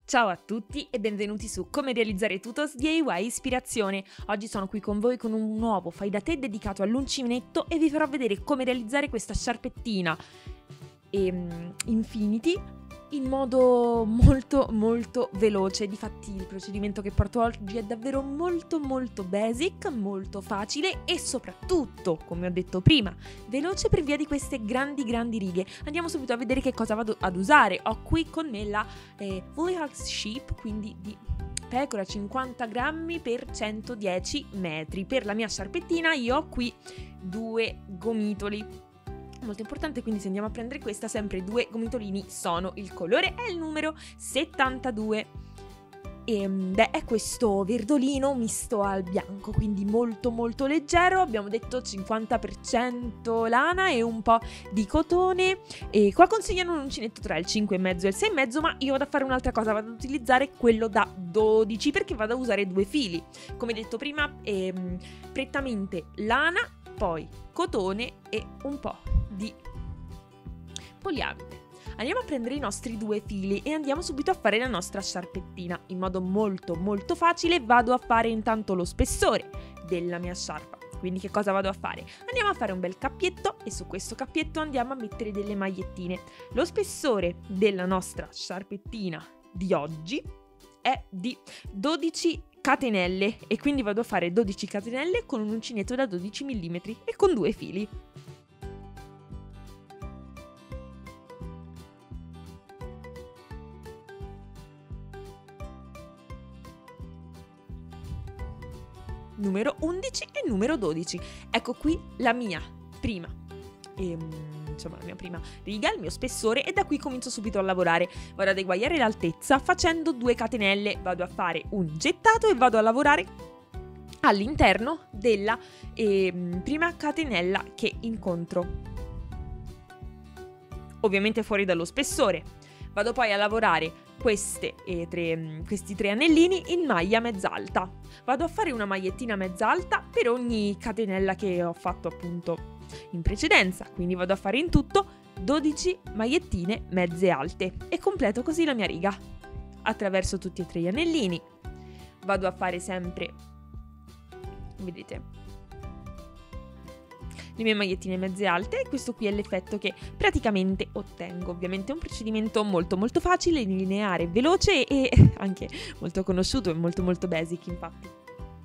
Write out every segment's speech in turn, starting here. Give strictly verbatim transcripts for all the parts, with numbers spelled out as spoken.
Ciao a tutti e benvenuti su Come realizzare tutos D I Y Ispirazione. Oggi sono qui con voi con un nuovo fai da te dedicato all'uncinetto e vi farò vedere come realizzare questa sciarpettina ehm, Infinity in modo molto molto veloce. Difatti il procedimento che porto oggi è davvero molto molto basic, molto facile e soprattutto, come ho detto prima, veloce per via di queste grandi grandi righe. Andiamo subito a vedere che cosa vado ad usare. Ho qui con me la eh, Woolly Hogs Sheep, quindi di pecora, cinquanta grammi per centodieci metri. Per la mia sciarpettina io ho qui due gomitoli. Molto importante, quindi se andiamo a prendere questa, sempre due gomitolini sono. Il colore è il numero settantadue e beh, è questo verdolino misto al bianco, quindi molto molto leggero. Abbiamo detto cinquanta per cento lana e un po' di cotone, e qua consigliano un uncinetto tra il cinque e mezzo e il sei e mezzo, ma io vado a fare un'altra cosa, vado ad utilizzare quello da dodici perché vado a usare due fili. Come detto prima, ehm, prettamente lana, poi cotone e un po' di poliamide. Andiamo a prendere i nostri due fili e andiamo subito a fare la nostra sciarpettina. In modo molto molto facile vado a fare intanto lo spessore della mia sciarpa. Quindi che cosa vado a fare? Andiamo a fare un bel cappietto e su questo cappietto andiamo a mettere delle magliettine. Lo spessore della nostra sciarpettina di oggi è di dodici catenelle e quindi vado a fare dodici catenelle con un uncinetto da dodici millimetri e con due fili. Numero undici e numero dodici. Ecco qui la mia prima ehm, insomma la mia prima riga, il mio spessore, e da qui comincio subito a lavorare. Vado ad eguagliare l'altezza facendo due catenelle, vado a fare un gettato e vado a lavorare all'interno della ehm, prima catenella che incontro, ovviamente fuori dallo spessore. Vado poi a lavorare queste, eh, tre, questi tre anellini in maglia mezz'alta. Vado a fare una magliettina mezz'alta per ogni catenella che ho fatto appunto in precedenza, quindi vado a fare in tutto dodici magliettine mezze alte e completo così la mia riga attraverso tutti e tre gli anellini. Vado a fare sempre, vedete, le mie magliettine mezze alte, e questo qui è l'effetto che praticamente ottengo. Ovviamente è un procedimento molto molto facile, lineare, veloce e anche molto conosciuto e molto molto basic, infatti.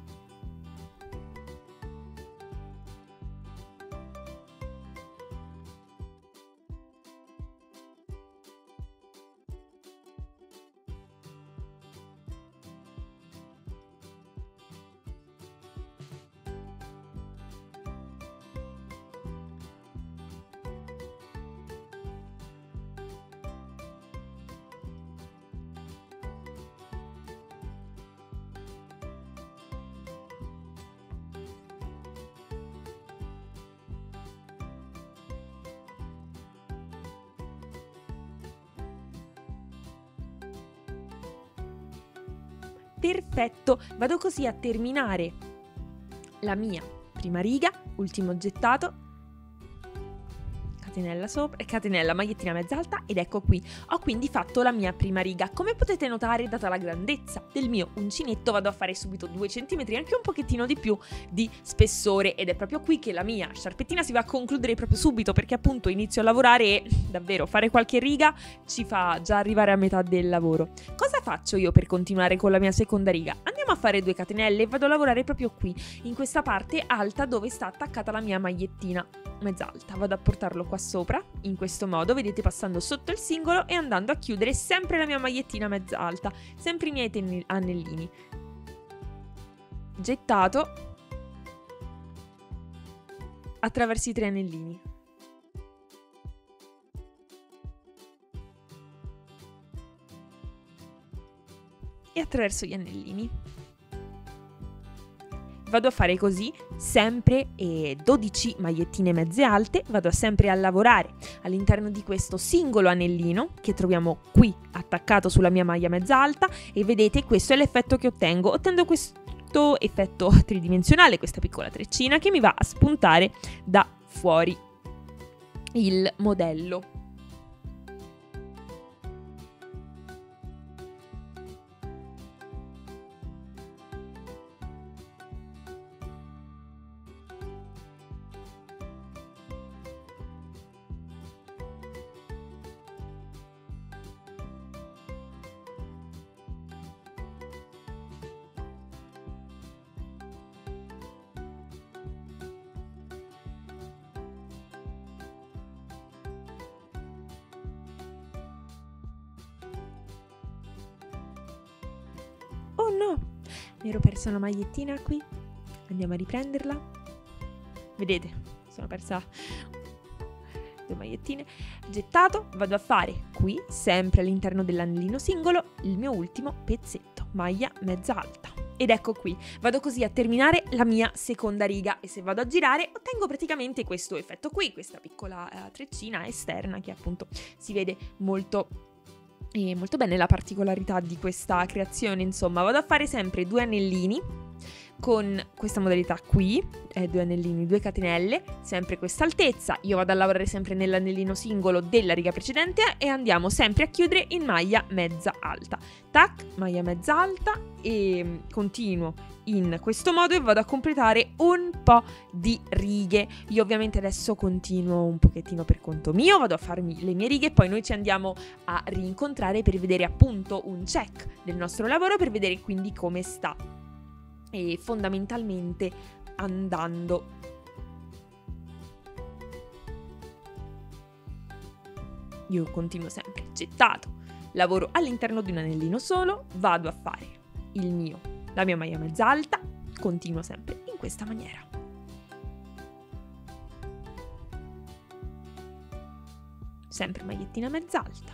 Perfetto, vado così a terminare la mia prima riga, ultimo gettato, catenella sopra, catenella, magliettina mezza alta, ed ecco qui, ho quindi fatto la mia prima riga. Come potete notare, data la grandezza del mio uncinetto, vado a fare subito due centimetri, anche un pochettino di più di spessore, ed è proprio qui che la mia sciarpettina si va a concludere proprio subito, perché appunto inizio a lavorare e davvero fare qualche riga ci fa già arrivare a metà del lavoro. Cosa faccio io per continuare con la mia seconda riga? Andiamo a fare due catenelle e vado a lavorare proprio qui, in questa parte alta dove sta attaccata la mia magliettina mezza alta. Vado a portarlo qua sopra, in questo modo, vedete, passando sotto il singolo e andando a chiudere sempre la mia magliettina mezza alta, sempre i miei ten- anellini. Gettato attraverso i tre anellini. E attraverso gli anellini. Vado a fare così sempre eh, dodici magliettine mezze alte, vado sempre a lavorare all'interno di questo singolo anellino che troviamo qui attaccato sulla mia maglia mezza alta, e vedete, questo è l'effetto che ottengo. Ottengo questo effetto tridimensionale, questa piccola treccina che mi va a spuntare da fuori il modello. no, mi ero persa una magliettina qui. Andiamo a riprenderla. Vedete, sono persa due magliettine. Gettato, vado a fare qui, sempre all'interno dell'anellino singolo, il mio ultimo pezzetto, maglia mezza alta. Ed ecco qui, vado così a terminare la mia seconda riga e se vado a girare ottengo praticamente questo effetto qui, questa piccola uh, treccina esterna che appunto si vede molto, eh, molto bene la particolarità di questa creazione. Insomma, vado a fare sempre due anellini con questa modalità qui, eh, due anellini, due catenelle, sempre questa altezza. Io vado a lavorare sempre nell'anellino singolo della riga precedente e andiamo sempre a chiudere in maglia mezza alta. Tac, maglia mezza alta e continuo in questo modo e vado a completare un po' di righe. Io ovviamente adesso continuo un pochettino per conto mio, vado a farmi le mie righe e poi noi ci andiamo a rincontrare per vedere appunto un check del nostro lavoro, per vedere quindi come sta e fondamentalmente andando. Io continuo sempre gettato, lavoro all'interno di un anellino solo, vado a fare il mio, la mia maglia mezza alta, continuo sempre in questa maniera. Sempre magliettina mezza alta,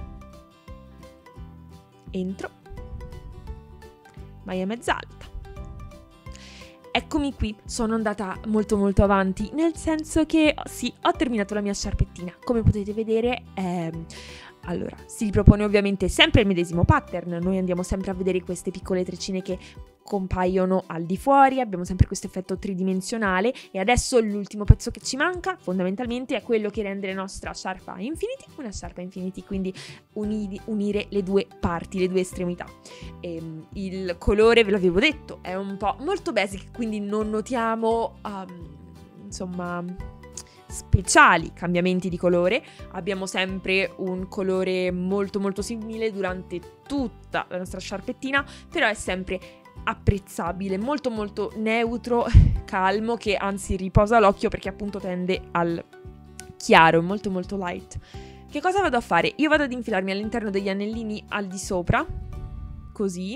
entro, maglia mezza alta. Eccomi qui, sono andata molto molto avanti, nel senso che sì, ho terminato la mia sciarpettina. Come potete vedere, ehm, allora, si ripropone ovviamente sempre il medesimo pattern. Noi andiamo sempre a vedere queste piccole treccine che compaiono al di fuori, abbiamo sempre questo effetto tridimensionale e adesso l'ultimo pezzo che ci manca fondamentalmente è quello che rende la nostra sciarpa infinity una sciarpa infinity, quindi uni- unire le due parti, le due estremità. E, il colore, ve l'avevo detto, è un po' molto basic, quindi non notiamo um, insomma speciali cambiamenti di colore. Abbiamo sempre un colore molto molto simile durante tutta la nostra sciarpettina, però è sempre apprezzabile, molto molto neutro, calmo, che anzi riposa l'occhio perché appunto tende al chiaro, molto molto light. Che cosa vado a fare? Io vado ad infilarmi all'interno degli anellini al di sopra, così,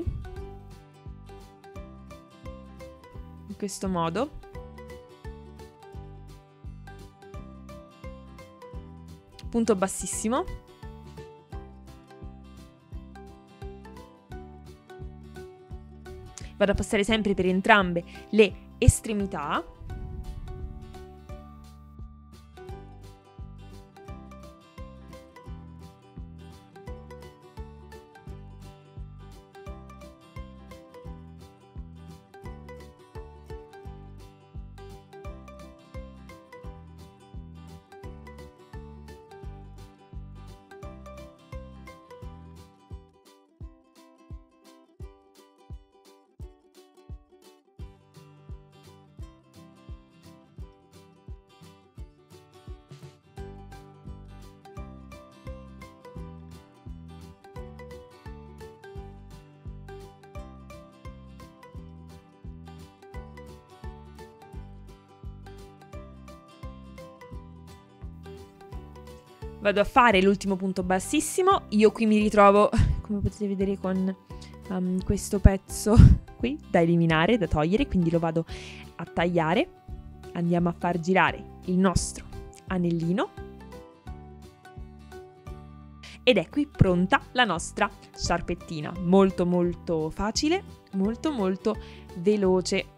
in questo modo. Punto bassissimo. Vado a passare sempre per entrambe le estremità. Vado a fare l'ultimo punto bassissimo. Io qui mi ritrovo, come potete vedere, con um, questo pezzo qui da eliminare, da togliere, quindi lo vado a tagliare. Andiamo a far girare il nostro anellino ed è qui pronta la nostra sciarpettina. Molto molto facile, molto molto veloce.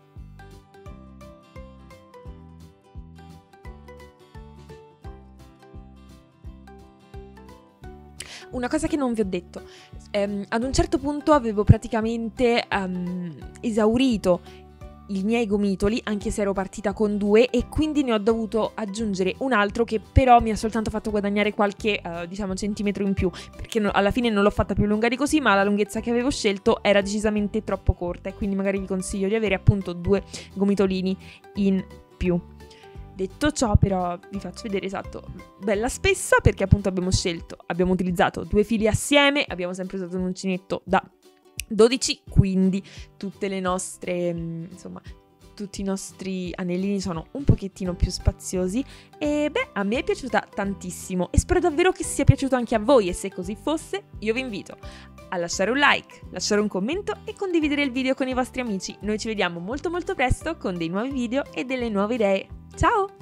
Una cosa che non vi ho detto, ehm, ad un certo punto avevo praticamente ehm, esaurito i miei gomitoli, anche se ero partita con due, e quindi ne ho dovuto aggiungere un altro che però mi ha soltanto fatto guadagnare qualche, eh, diciamo, centimetro in più, perché no, alla fine non l'ho fatta più lunga di così, ma la lunghezza che avevo scelto era decisamente troppo corta e quindi magari vi consiglio di avere appunto due gomitolini in più. Detto ciò, però, vi faccio vedere, esatto, bella spessa, perché appunto abbiamo scelto, abbiamo utilizzato due fili assieme, abbiamo sempre usato un uncinetto da dodici, quindi tutte le nostre, insomma, tutti i nostri anellini sono un pochettino più spaziosi e beh, a me è piaciuta tantissimo e spero davvero che sia piaciuto anche a voi, e se così fosse io vi invito a lasciare un like, lasciare un commento e condividere il video con i vostri amici. Noi ci vediamo molto molto presto con dei nuovi video e delle nuove idee. Ciao!